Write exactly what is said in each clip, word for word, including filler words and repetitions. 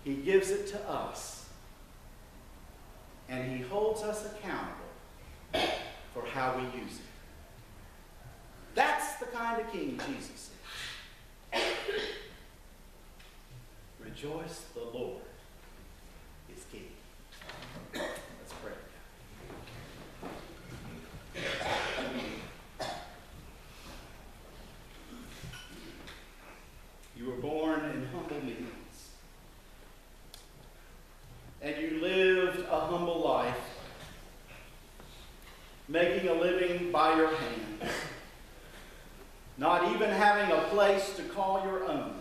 He gives it to us. And he holds us accountable for how we use it. That's the kind of king Jesus is. Rejoice, the Lord is king. Let's pray. You were born in humble means. And you lived a humble life, making a living by your hand, not even having a place to call your own.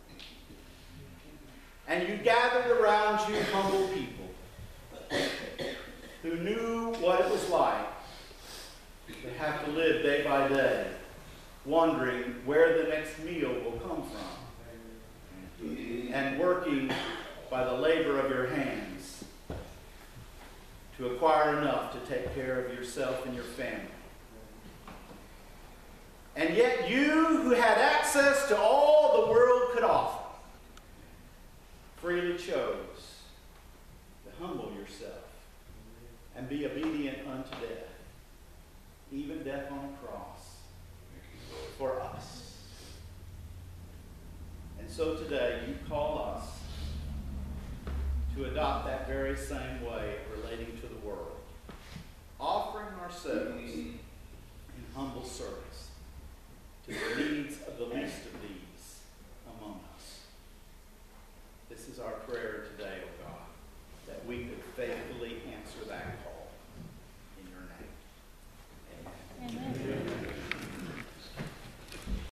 And you gathered around you humble people who knew what it was like to have to live day by day, wondering where the next meal will come from, and working by the labor of your hands to acquire enough to take care of yourself and your family. And yet you, who had access to all the world could offer, freely chose to humble yourself and be obedient unto death, even death on a cross, for us. And so today you call us to adopt that very same way of relating to the world, offering ourselves in humble service to the needs of the